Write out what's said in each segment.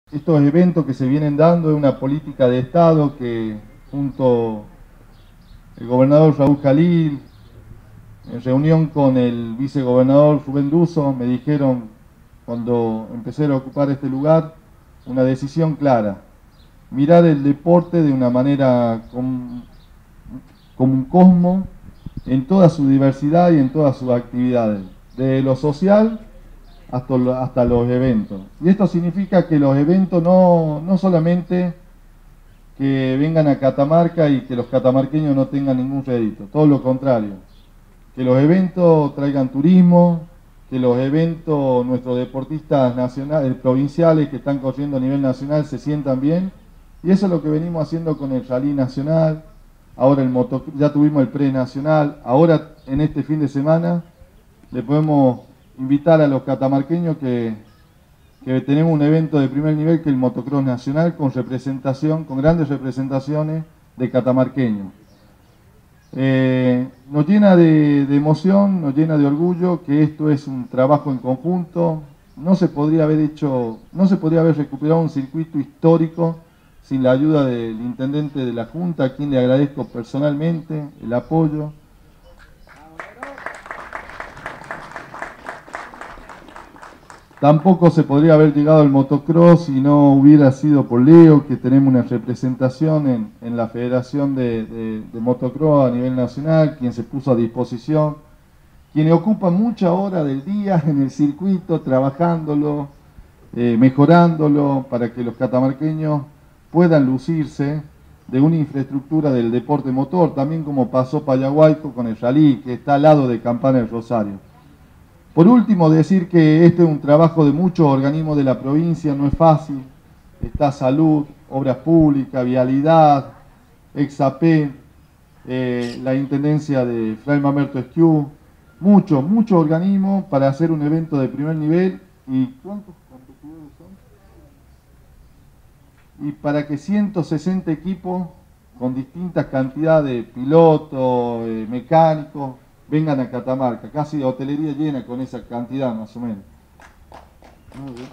estos eventos que se vienen dando es una política de Estado que junto el gobernador Raúl Jalil, en reunión con el vicegobernador Rubén Dusso, me dijeron cuando empecé a ocupar este lugar, una decisión clara, mirar el deporte de una manera como un cosmos en toda su diversidad y en todas sus actividades, de lo social hasta los eventos. Y esto significa que los eventos no solamente que vengan a Catamarca y que los catamarqueños no tengan ningún rédito, todo lo contrario, que los eventos traigan turismo, que los eventos, nuestros deportistas nacionales, provinciales que están corriendo a nivel nacional se sientan bien, y eso es lo que venimos haciendo con el Rally Nacional, ahora ya tuvimos el pre-nacional, ahora en este fin de semana le podemos invitar a los catamarqueños que tenemos un evento de primer nivel que es el Motocross Nacional con representación, con grandes representaciones de catamarqueños. Nos llena de emoción, nos llena de orgullo que esto es un trabajo en conjunto. No se podría haber recuperado un circuito histórico sin la ayuda del intendente de la Junta, a quien le agradezco personalmente el apoyo. Tampoco se podría haber llegado al motocross si no hubiera sido por Leo, que tenemos una representación en la Federación de Motocross a nivel nacional, quien se puso a disposición, quien ocupa muchas horas del día en el circuito, trabajándolo, mejorándolo, para que los catamarqueños puedan lucirse de una infraestructura del deporte motor, también como pasó Payaguaico con el Rally, que está al lado de Campana del Rosario. Por último, decir que este es un trabajo de muchos organismos de la provincia, no es fácil. Está Salud, Obras Públicas, Vialidad, Exapé, la Intendencia de Fray Mamerto Esquiú, muchos organismos para hacer un evento de primer nivel. ¿Y cuántos competidores son? Y para que 160 equipos con distintas cantidades de pilotos, mecánicos, vengan a Catamarca, casi hotelería llena con esa cantidad más o menos. Muy bien.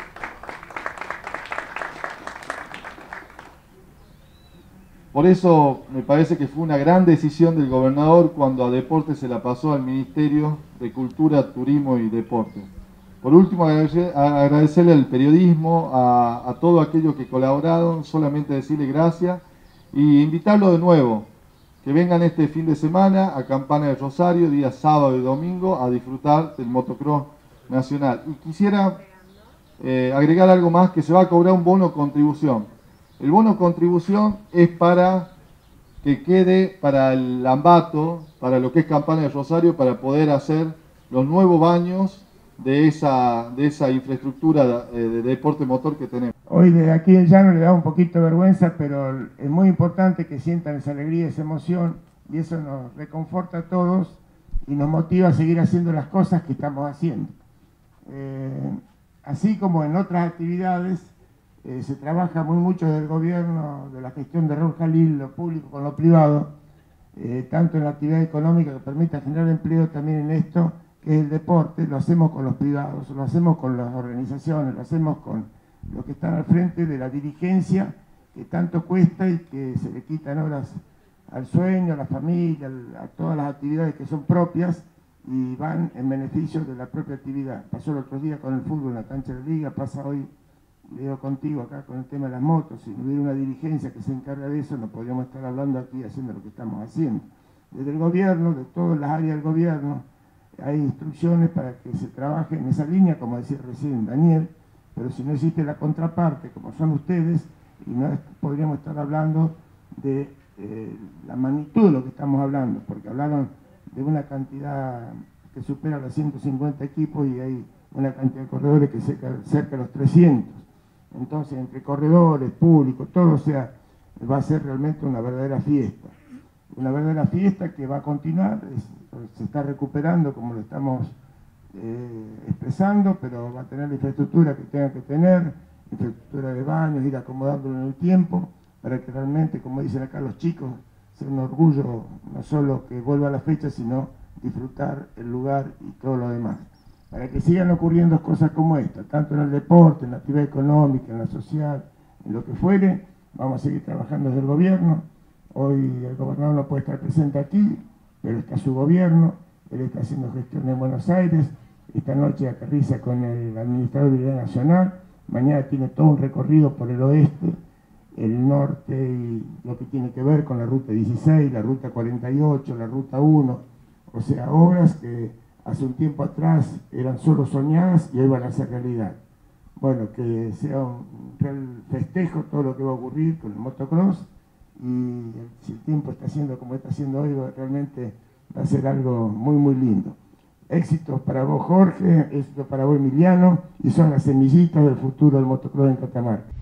Por eso me parece que fue una gran decisión del gobernador cuando a Deporte se la pasó al Ministerio de Cultura, Turismo y Deporte. Por último, agradecerle al periodismo, a todos aquellos que colaboraron, solamente decirle gracias y invitarlo de nuevo, que vengan este fin de semana a Campana del Rosario, día sábado y domingo, a disfrutar del motocross nacional. Y quisiera agregar algo más, que se va a cobrar un bono contribución. El bono contribución es para que quede para el Ambato, para lo que es Campana del Rosario, para poder hacer los nuevos baños de esa infraestructura de deporte motor que tenemos. Hoy desde aquí el llano le da un poquito de vergüenza, pero es muy importante que sientan esa alegría, esa emoción, y eso nos reconforta a todos y nos motiva a seguir haciendo las cosas que estamos haciendo. Así como en otras actividades, se trabaja muy mucho del gobierno, de la gestión de Raúl Jalil, lo público con lo privado, tanto en la actividad económica que permita generar empleo, también en esto, que es el deporte, lo hacemos con los privados, lo hacemos con las organizaciones, lo hacemos con los que están al frente de la dirigencia, que tanto cuesta y que se le quitan horas al sueño, a la familia, a todas las actividades que son propias y van en beneficio de la propia actividad. Pasó el otro día con el fútbol en la cancha de liga, pasa hoy, Leo, contigo acá con el tema de las motos. Si no hubiera una dirigencia que se encarga de eso, no podríamos estar hablando aquí haciendo lo que estamos haciendo. Desde el gobierno, de todas las áreas del gobierno, hay instrucciones para que se trabaje en esa línea, como decía recién Daniel, pero si no existe la contraparte, como son ustedes, y no podríamos estar hablando de la magnitud de lo que estamos hablando, porque hablaron de una cantidad que supera los 150 equipos y hay una cantidad de corredores que cerca de los 300. Entonces, entre corredores, públicos, todo, o sea, va a ser realmente una verdadera fiesta. Una verdadera fiesta que va a continuar, se está recuperando como lo estamos expresando, pero va a tener la infraestructura que tenga que tener, infraestructura de baños, ir acomodándolo en el tiempo, para que realmente, como dicen acá los chicos, sea un orgullo no solo que vuelva a la fecha, sino disfrutar el lugar y todo lo demás. para que sigan ocurriendo cosas como esta, tanto en el deporte, en la actividad económica, en la social, en lo que fuere. Vamos a seguir trabajando desde el gobierno. Hoy el gobernador no puede estar presente aquí, pero está su gobierno, él está haciendo gestión en Buenos Aires, esta noche aterriza con el administrador de Vialidad Nacional, mañana tiene todo un recorrido por el oeste, el norte y lo que tiene que ver con la ruta 16, la ruta 48, la ruta 1, o sea, obras que hace un tiempo atrás eran solo soñadas y hoy van a ser realidad. Bueno, que sea un real festejo todo lo que va a ocurrir con el motocross, y si el tiempo está haciendo como está haciendo hoy, realmente va a ser algo muy lindo. Éxitos para vos, Jorge, éxitos para vos, Emiliano, y son las semillitas del futuro del motocross en Catamarca.